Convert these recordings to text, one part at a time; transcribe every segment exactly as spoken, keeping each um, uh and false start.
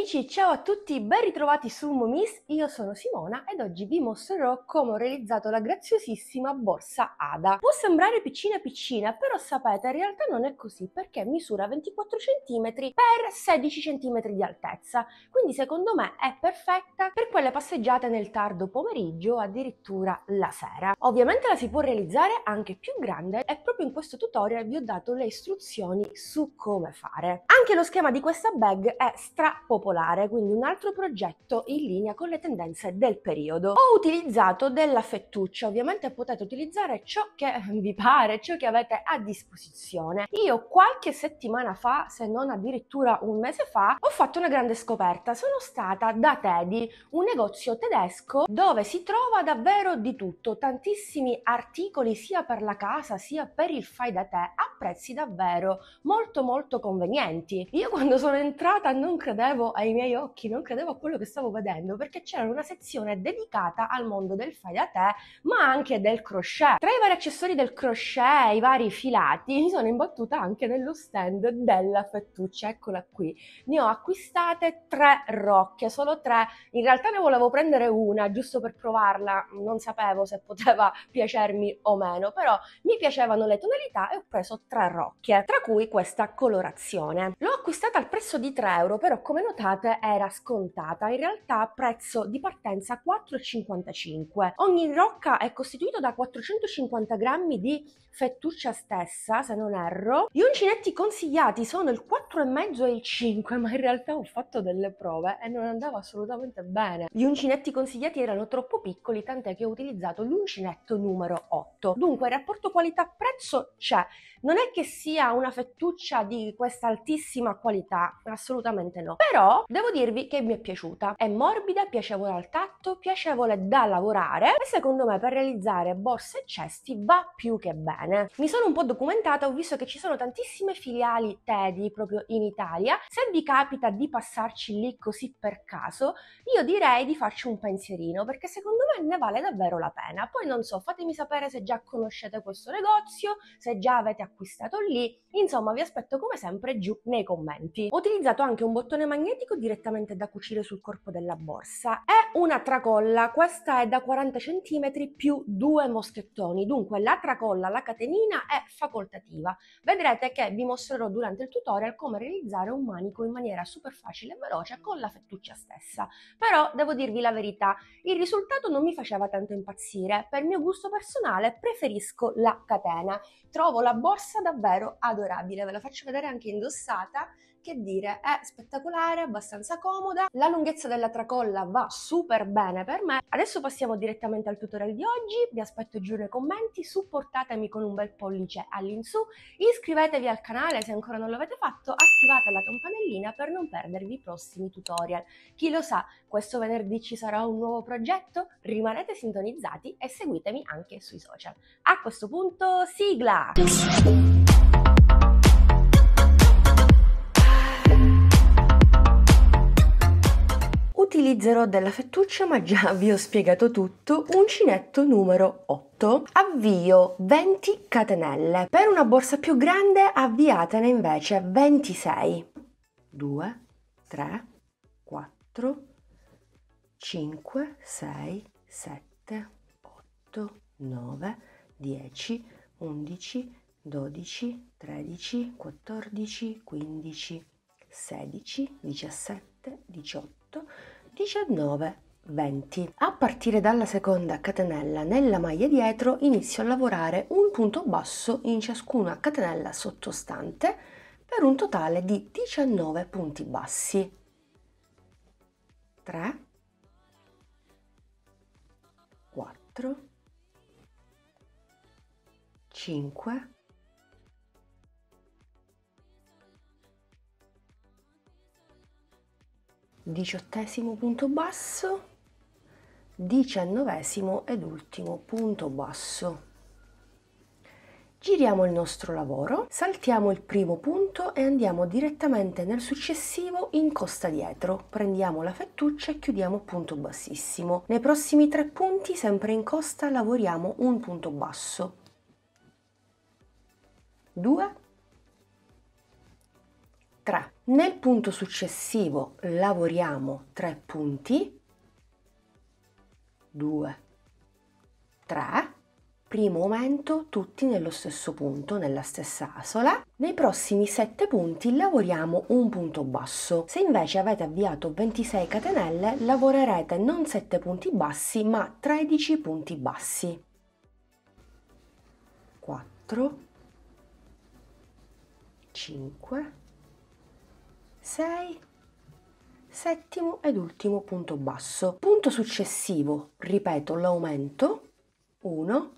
amici, ciao a tutti, ben ritrovati su Momis, io sono Simona ed oggi vi mostrerò come ho realizzato la graziosissima borsa Ada. Può sembrare piccina piccina, però sapete, in realtà non è così perché misura ventiquattro centimetri per sedici centimetri di altezza, quindi secondo me è perfetta per quelle passeggiate nel tardo pomeriggio o addirittura la sera. Ovviamente la si può realizzare anche più grande e proprio in questo tutorial vi ho dato le istruzioni su come fare. Anche lo schema di questa bag è stra popolare, quindi un altro progetto in linea con le tendenze del periodo. Ho utilizzato della fettuccia, ovviamente potete utilizzare ciò che vi pare, ciò che avete a disposizione. Io qualche settimana fa, se non addirittura un mese fa, ho fatto una grande scoperta. Sono stata da Tedi, un negozio tedesco dove si trova davvero di tutto, tantissimi articoli sia per la casa sia per il fai da te a prezzi davvero molto molto convenienti. Io quando sono entrata non credevo ai miei occhi, non credevo a quello che stavo vedendo, perché c'era una sezione dedicata al mondo del fai da te ma anche del crochet. Tra i vari accessori del crochet, i vari filati, mi sono imbattuta anche nello stand della fettuccia. Eccola qui, ne ho acquistate tre rocche, solo tre. In realtà ne volevo prendere una giusto per provarla, non sapevo se poteva piacermi o meno, però mi piacevano le tonalità e ho preso tre rocchie, tra cui questa colorazione. L'ho acquistata al prezzo di tre euro, però come notate era scontata, in realtà prezzo di partenza quattro e cinquantacinque. Ogni rocca è costituita da quattrocentocinquanta grammi di fettuccia stessa, se non erro. Gli uncinetti consigliati sono il quattro e mezzo e il cinque, ma in realtà ho fatto delle prove e non andava assolutamente bene. Gli uncinetti consigliati erano troppo piccoli, tant'è che ho utilizzato l'uncinetto numero otto. Dunque il rapporto qualità-prezzo c'è. Non è che sia una fettuccia di questa altissima qualità, assolutamente no. Però devo dirvi che mi è piaciuta. È morbida, piacevole al tatto, piacevole da lavorare e secondo me per realizzare borse e cesti va più che bene. Mi sono un po' documentata, ho visto che ci sono tantissime filiali Tedi proprio in Italia. Se vi capita di passarci lì così per caso, io direi di farci un pensierino, perché secondo me ne vale davvero la pena. Poi non so, fatemi sapere se già conoscete questo negozio, se già avete acquistato lì, insomma vi aspetto come sempre giù nei commenti. Ho utilizzato anche un bottone magnetico direttamente da cucire sul corpo della borsa e una tracolla. Questa è da quaranta centimetri più due moschettoni, dunque la tracolla, la catenina è facoltativa. Vedrete che vi mostrerò durante il tutorial come realizzare un manico in maniera super facile e veloce con la fettuccia stessa. Però devo dirvi la verità, il risultato non mi faceva tanto impazzire. Per mio gusto personale preferisco la catena. Trovo la borsa davvero adorabile, ve la faccio vedere anche indossata. Che dire, è spettacolare, abbastanza comoda, la lunghezza della tracolla va super bene per me. Adesso passiamo direttamente al tutorial di oggi, vi aspetto giù nei commenti, supportatemi con un bel pollice all'insù, iscrivetevi al canale se ancora non l'avete fatto, attivate la campanellina per non perdervi i prossimi tutorial. Chi lo sa, questo venerdì ci sarà un nuovo progetto? Rimanete sintonizzati e seguitemi anche sui social. A questo punto, sigla! Utilizzerò della fettuccia, ma già vi ho spiegato tutto. Uncinetto numero otto. Avvio venti catenelle. Per una borsa più grande avviatene invece ventisei. due, tre, quattro, cinque, sei, sette, otto, nove, dieci, undici, dodici, tredici, quattordici, quindici, sedici, diciassette, diciotto, diciannove, venti. A partire dalla seconda catenella nella maglia dietro inizio a lavorare un punto basso in ciascuna catenella sottostante per un totale di diciannove punti bassi. tre, quattro, cinque, diciottesimo punto basso, diciannovesimo ed ultimo punto basso. Giriamo il nostro lavoro, saltiamo il primo punto e andiamo direttamente nel successivo in costa dietro. Prendiamo la fettuccia e chiudiamo punto bassissimo. Nei prossimi tre punti, sempre in costa, lavoriamo un punto basso. due, tre. Nel punto successivo lavoriamo tre punti, due, tre, primo aumento tutti nello stesso punto, nella stessa asola. Nei prossimi sette punti lavoriamo un punto basso. Se invece avete avviato ventisei catenelle, lavorerete non sette punti bassi ma tredici punti bassi. quattro, cinque, sei, settimo ed ultimo punto basso. Punto successivo, ripeto l'aumento, uno,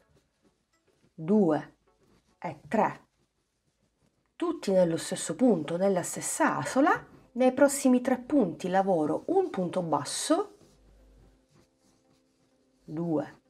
due e tre, tutti nello stesso punto, nella stessa asola. Nei prossimi tre punti lavoro un punto basso, due,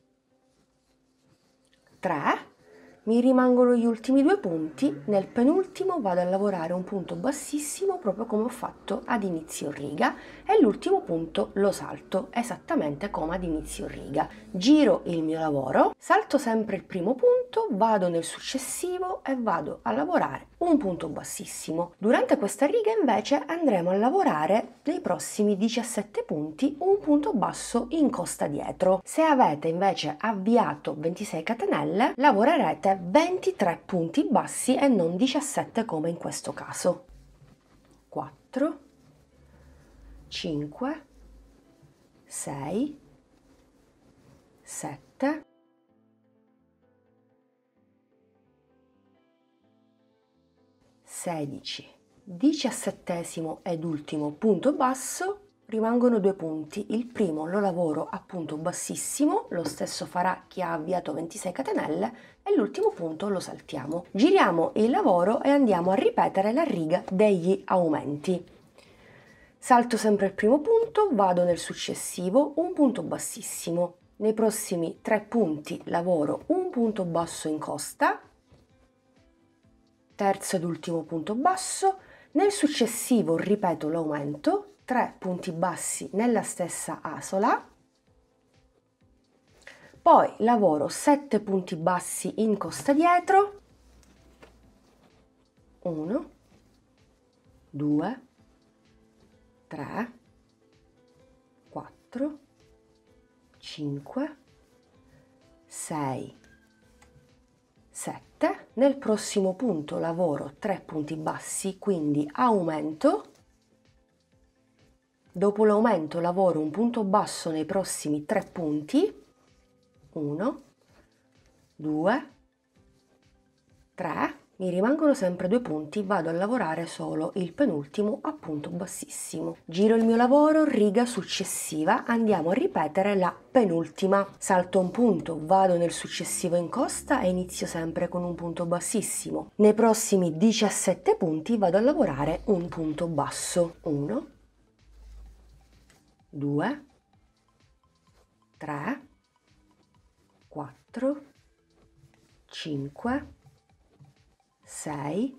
tre, mi rimangono gli ultimi due punti, nel penultimo vado a lavorare un punto bassissimo proprio come ho fatto ad inizio riga e l'ultimo punto lo salto esattamente come ad inizio riga. Giro il mio lavoro, salto sempre il primo punto, vado nel successivo e vado a lavorare un punto bassissimo. Durante questa riga invece andremo a lavorare nei prossimi diciassette punti un punto basso in costa dietro. Se avete invece avviato ventisei catenelle lavorerete ventitré punti bassi e non diciassette come in questo caso. quattro, cinque, sei, sette, sedici, diciassettesimo ed ultimo punto basso. Rimangono due punti, il primo lo lavoro a punto bassissimo, lo stesso farà chi ha avviato ventisei catenelle e l'ultimo punto lo saltiamo. Giriamo il lavoro e andiamo a ripetere la riga degli aumenti. Salto sempre il primo punto, vado nel successivo, un punto bassissimo. Nei prossimi tre punti lavoro un punto basso in costa, terzo ed ultimo punto basso, nel successivo ripeto l'aumento, tre punti bassi nella stessa asola, poi lavoro sette punti bassi in costa dietro, uno, due, tre, quattro, cinque, sei, sette. Nel prossimo punto lavoro tre punti bassi, quindi aumento. Dopo l'aumento lavoro un punto basso nei prossimi tre punti, uno, due, tre, mi rimangono sempre due punti, vado a lavorare solo il penultimo a punto bassissimo. Giro il mio lavoro, riga successiva, andiamo a ripetere la penultima. Salto un punto, vado nel successivo in costa e inizio sempre con un punto bassissimo. Nei prossimi diciassette punti vado a lavorare un punto basso, uno, due, tre, quattro, cinque, sei,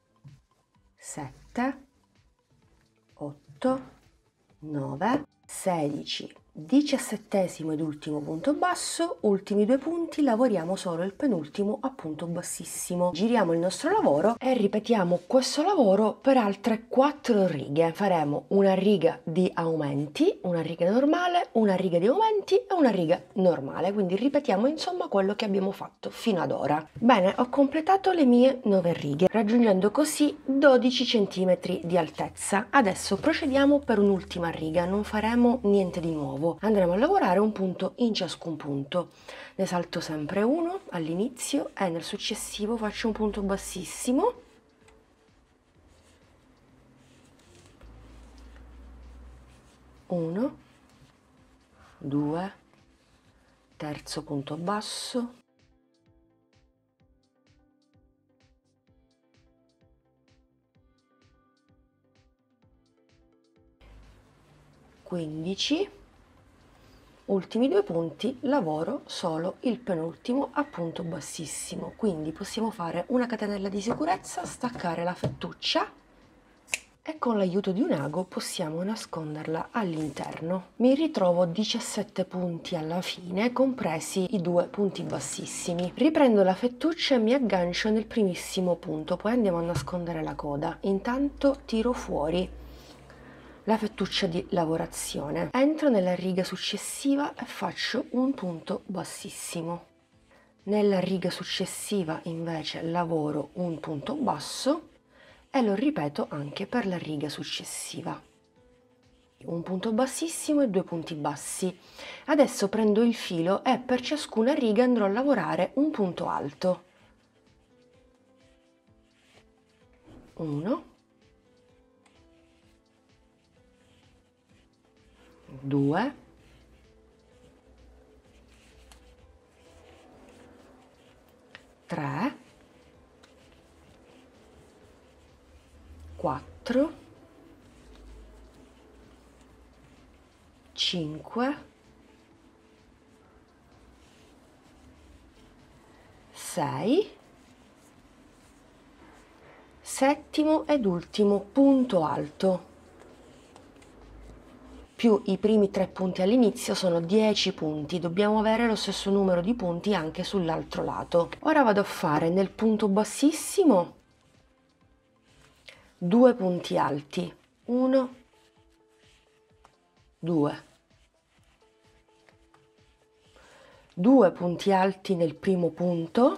sette, otto, nove, sedici, diciassettesimo ed ultimo punto basso, ultimi due punti, lavoriamo solo il penultimo a punto bassissimo. Giriamo il nostro lavoro e ripetiamo questo lavoro per altre quattro righe. Faremo una riga di aumenti, una riga normale, una riga di aumenti e una riga normale, quindi ripetiamo insomma quello che abbiamo fatto fino ad ora. Bene, ho completato le mie nove righe, raggiungendo così dodici centimetri di altezza. Adesso procediamo per un'ultima riga, non faremo niente di nuovo. Andremo a lavorare un punto in ciascun punto. Ne salto sempre uno all'inizio e nel successivo faccio un punto bassissimo, uno, due, terzo punto basso, quindici, ultimi due punti, lavoro solo il penultimo a punto bassissimo, quindi possiamo fare una catenella di sicurezza, staccare la fettuccia e con l'aiuto di un ago possiamo nasconderla all'interno. Mi ritrovo diciassette punti alla fine, compresi i due punti bassissimi. Riprendo la fettuccia e mi aggancio nel primissimo punto, poi andiamo a nascondere la coda. Intanto tiro fuori la fettuccia di lavorazione, entro nella riga successiva e faccio un punto bassissimo. Nella riga successiva invece lavoro un punto basso e lo ripeto anche per la riga successiva. Un punto bassissimo e due punti bassi. Adesso prendo il filo e per ciascuna riga andrò a lavorare un punto alto. uno, due, tre, quattro, cinque, sei, settimo ed ultimo punto alto, più i primi tre punti all'inizio sono dieci punti, dobbiamo avere lo stesso numero di punti anche sull'altro lato. Ora vado a fare nel punto bassissimo due punti alti, uno, due, due punti alti nel primo punto,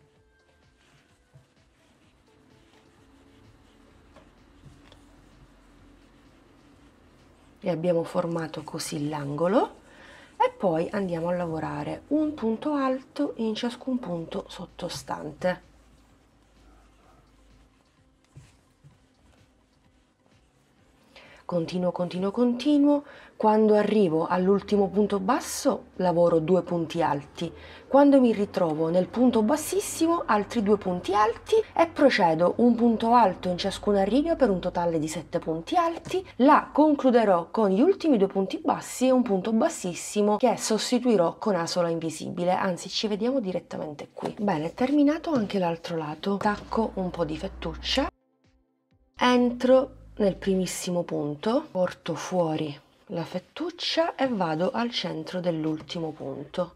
e abbiamo formato così l'angolo, e poi andiamo a lavorare un punto alto in ciascun punto sottostante. Continuo, continuo, continuo. Quando arrivo all'ultimo punto basso lavoro due punti alti. Quando mi ritrovo nel punto bassissimo altri due punti alti e procedo un punto alto in ciascuna riga per un totale di sette punti alti. La concluderò con gli ultimi due punti bassi e un punto bassissimo che sostituirò con asola invisibile, anzi ci vediamo direttamente qui. Bene, terminato anche l'altro lato. Tacco un po' di fettuccia, entro nel primissimo punto, porto fuori la fettuccia e vado al centro dell'ultimo punto.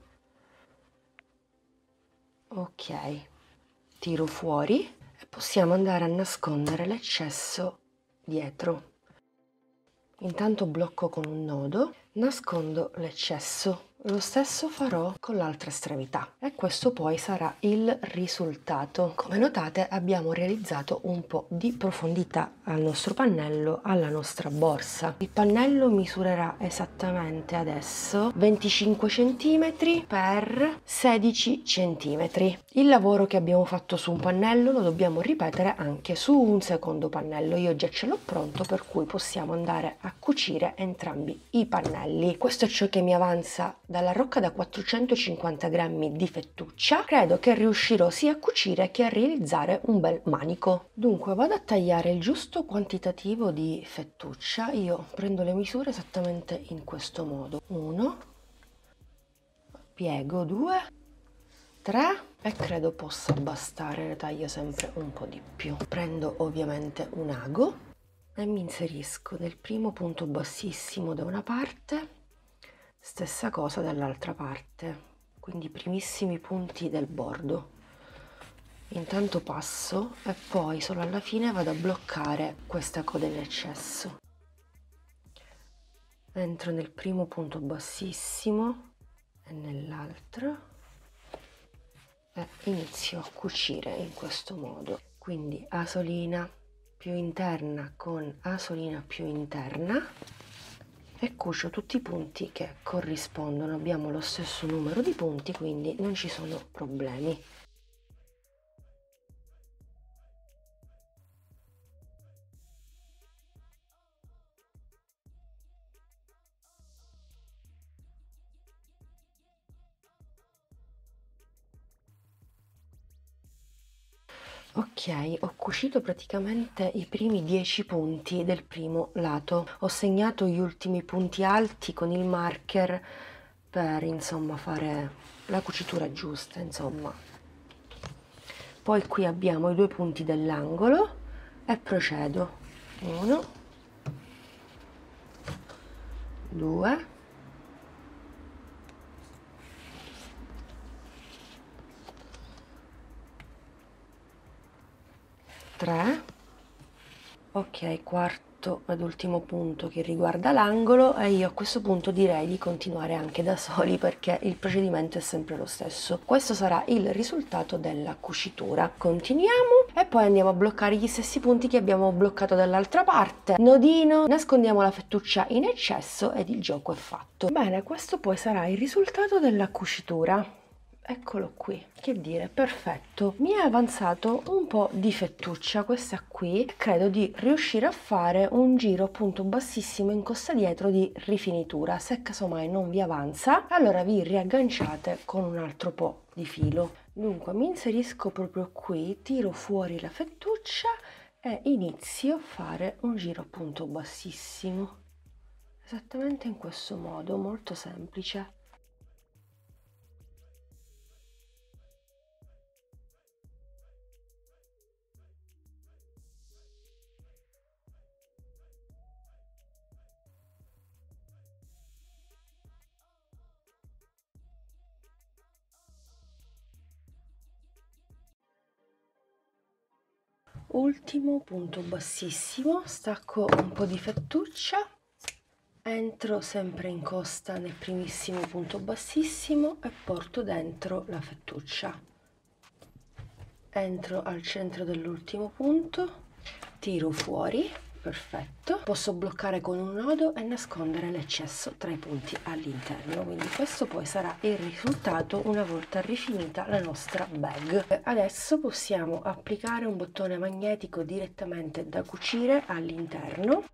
Ok, tiro fuori e possiamo andare a nascondere l'eccesso dietro. Intanto blocco con un nodo, nascondo l'eccesso. Lo stesso farò con l'altra estremità e questo poi sarà il risultato. Come notate abbiamo realizzato un po' di profondità al nostro pannello, alla nostra borsa. Il pannello misurerà esattamente adesso venticinque centimetri per sedici centimetri. Il lavoro che abbiamo fatto su un pannello lo dobbiamo ripetere anche su un secondo pannello. Io già ce l'ho pronto, per cui possiamo andare a cucire entrambi i pannelli. Questo è ciò che mi avanza dalla rocca da quattrocentocinquanta grammi di fettuccia. Credo che riuscirò sia a cucire che a realizzare un bel manico. Dunque vado a tagliare il giusto quantitativo di fettuccia. Io prendo le misure esattamente in questo modo: uno, piego due, tre e credo possa bastare, ne taglio sempre un po' di più. Prendo ovviamente un ago e mi inserisco nel primo punto bassissimo da una parte, stessa cosa dall'altra parte, quindi i primissimi punti del bordo. Intanto passo e poi solo alla fine vado a bloccare questa coda in eccesso. Entro nel primo punto bassissimo e nell'altro e inizio a cucire in questo modo, quindi asolina più interna con asolina più interna e cucio tutti i punti che corrispondono. Abbiamo lo stesso numero di punti, quindi non ci sono problemi. Ok, ho cucito praticamente i primi dieci punti del primo lato. Ho segnato gli ultimi punti alti con il marker per, insomma, fare la cucitura giusta, insomma. Poi qui abbiamo i due punti dell'angolo e procedo uno, due, tre, ok, quarto ed ultimo punto che riguarda l'angolo, e io a questo punto direi di continuare anche da soli perché il procedimento è sempre lo stesso. Questo sarà il risultato della cucitura. Continuiamo e poi andiamo a bloccare gli stessi punti che abbiamo bloccato dall'altra parte. Nodino, nascondiamo la fettuccia in eccesso ed il gioco è fatto. Bene, questo poi sarà il risultato della cucitura. Eccolo qui, che dire, perfetto. Mi è avanzato un po' di fettuccia, questa qui, e credo di riuscire a fare un giro appunto bassissimo in costa dietro di rifinitura. Se casomai non vi avanza, allora vi riagganciate con un altro po' di filo. Dunque mi inserisco proprio qui, tiro fuori la fettuccia e inizio a fare un giro appunto bassissimo. Esattamente in questo modo, molto semplice. Ultimo punto bassissimo, stacco un po' di fettuccia, entro sempre in costa nel primissimo punto bassissimo e porto dentro la fettuccia. Entro al centro dell'ultimo punto, tiro fuori, perfetto. Posso bloccare con un nodo e nascondere l'eccesso tra i punti all'interno, quindi questo poi sarà il risultato una volta rifinita la nostra bag. Adesso possiamo applicare un bottone magnetico direttamente da cucire all'interno.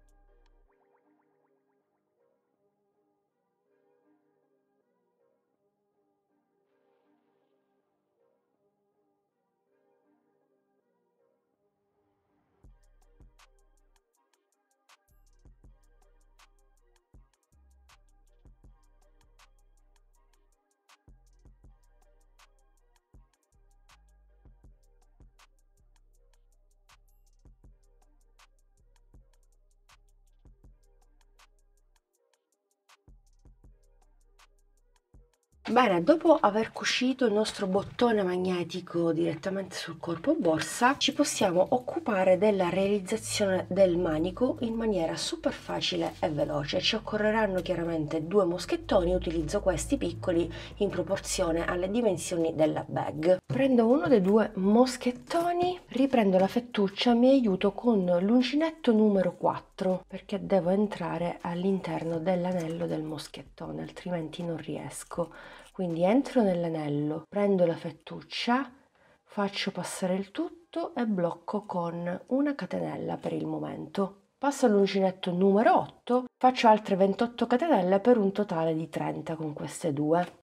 Bene, dopo aver cucito il nostro bottone magnetico direttamente sul corpo borsa, ci possiamo occupare della realizzazione del manico in maniera super facile e veloce. Ci occorreranno chiaramente due moschettoni, utilizzo questi piccoli in proporzione alle dimensioni della bag. Prendo uno dei due moschettoni, riprendo la fettuccia, mi aiuto con l'uncinetto numero quattro perché devo entrare all'interno dell'anello del moschettone, altrimenti non riesco. Quindi entro nell'anello, prendo la fettuccia, faccio passare il tutto e blocco con una catenella per il momento. Passo all'uncinetto numero otto, faccio altre ventotto catenelle per un totale di trenta con queste due.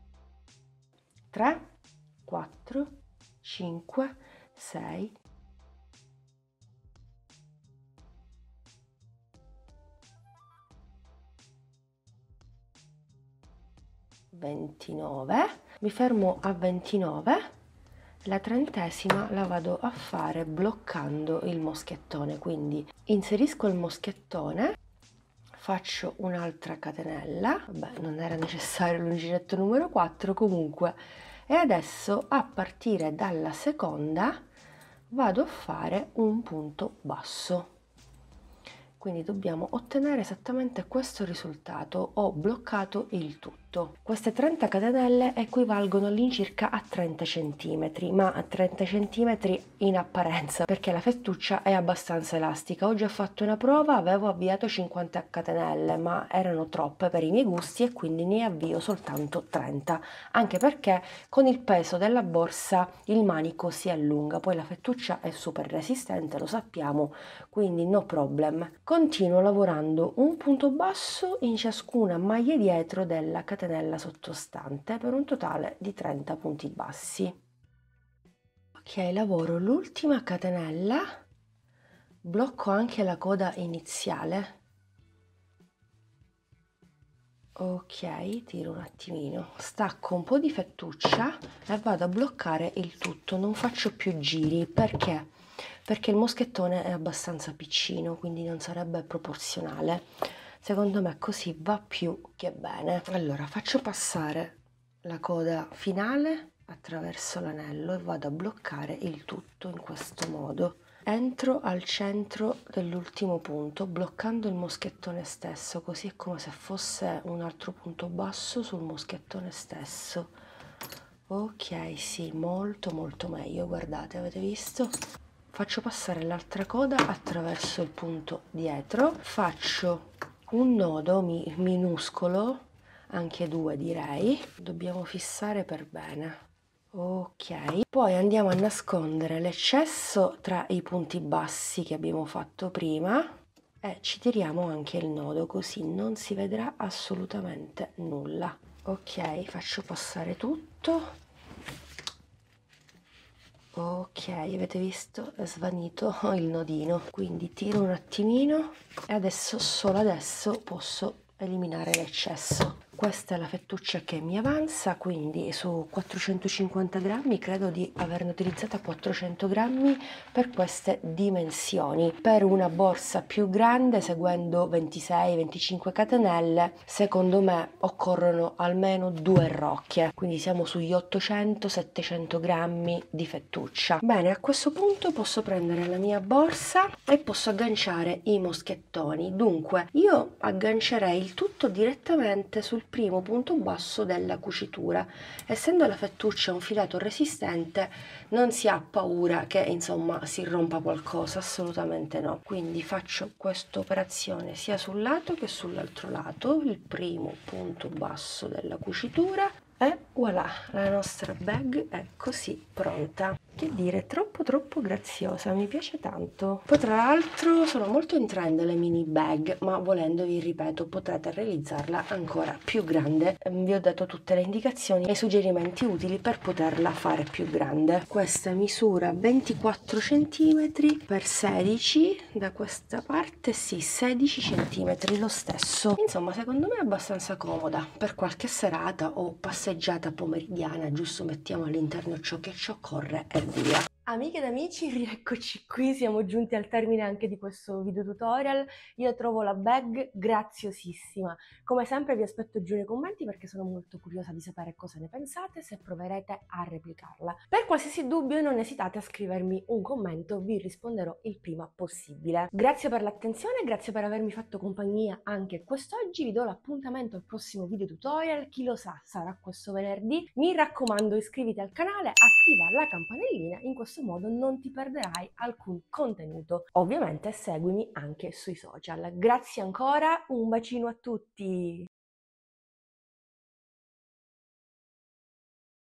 tre, quattro, cinque, sei, ventinove, mi fermo a ventinove, la trentesima la vado a fare bloccando il moschettone, quindi inserisco il moschettone, faccio un'altra catenella, vabbè non era necessario l'uncinetto numero quattro comunque, e adesso a partire dalla seconda vado a fare un punto basso. Quindi dobbiamo ottenere esattamente questo risultato. Ho bloccato il tutto. Queste trenta catenelle equivalgono all'incirca a trenta centimetri, ma a trenta centimetri in apparenza, perché la fettuccia è abbastanza elastica. Oggi ho fatto una prova, avevo avviato cinquanta catenelle, ma erano troppe per i miei gusti e quindi ne avvio soltanto trenta, anche perché con il peso della borsa il manico si allunga, poi la fettuccia è super resistente, lo sappiamo, quindi no problem. Continuo lavorando un punto basso in ciascuna maglia dietro della catenella sottostante per un totale di trenta punti bassi. Ok, lavoro l'ultima catenella, blocco anche la coda iniziale Ok, tiro un attimino, stacco un po' di fettuccia e vado a bloccare il tutto, non faccio più giri. Perché? Perché il moschettone è abbastanza piccino, quindi non sarebbe proporzionale. Secondo me così va più che bene. Allora faccio passare la coda finale attraverso l'anello e vado a bloccare il tutto in questo modo. Entro al centro dell'ultimo punto bloccando il moschettone stesso, così è come se fosse un altro punto basso sul moschettone stesso. Ok, sì, molto molto meglio, guardate, avete visto? Faccio passare l'altra coda attraverso il punto dietro, faccio un nodo mi minuscolo, anche due direi, dobbiamo fissare per bene. Ok, poi andiamo a nascondere l'eccesso tra i punti bassi che abbiamo fatto prima e ci tiriamo anche il nodo, così non si vedrà assolutamente nulla. Ok, faccio passare tutto. Ok, avete visto? È svanito il nodino, quindi tiro un attimino e adesso, solo adesso, posso eliminare l'eccesso. Questa è la fettuccia che mi avanza, quindi su quattrocentocinquanta grammi credo di averne utilizzata quattrocento grammi per queste dimensioni. Per una borsa più grande, seguendo ventisei venticinque catenelle, secondo me occorrono almeno due rocchie, quindi siamo sugli ottocento settecento grammi di fettuccia. Bene, a questo punto posso prendere la mia borsa e posso agganciare i moschettoni. Dunque io aggancerei il tutto direttamente sul primo punto basso della cucitura. Essendo la fettuccia un filato resistente, non si ha paura che insomma si rompa qualcosa, assolutamente no. Quindi faccio questa operazione sia sul lato che sull'altro lato, il primo punto basso della cucitura, e voilà, la nostra bag è così pronta. Che dire, troppo troppo graziosa, mi piace tanto. Poi tra l'altro sono molto in trend le mini bag, ma volendo, vi ripeto, potete realizzarla ancora più grande. Vi ho dato tutte le indicazioni e i suggerimenti utili per poterla fare più grande. Questa misura ventiquattro centimetri per sedici, da questa parte sì, sedici centimetri lo stesso. Insomma, secondo me è abbastanza comoda per qualche serata o passeggiata pomeridiana, giusto mettiamo all'interno ciò che ci occorre e via. Amiche ed amici, rieccoci qui, siamo giunti al termine anche di questo video tutorial. Io trovo la bag graziosissima. Come sempre vi aspetto giù nei commenti perché sono molto curiosa di sapere cosa ne pensate, se proverete a replicarla. Per qualsiasi dubbio non esitate a scrivermi un commento, vi risponderò il prima possibile. Grazie per l'attenzione, grazie per avermi fatto compagnia anche quest'oggi, vi do l'appuntamento al prossimo video tutorial, chi lo sa sarà questo venerdì. Mi raccomando, iscriviti al canale, attiva la campanellina, in questo modo non ti perderai alcun contenuto. Ovviamente seguimi anche sui social. Grazie ancora, un bacino a tutti!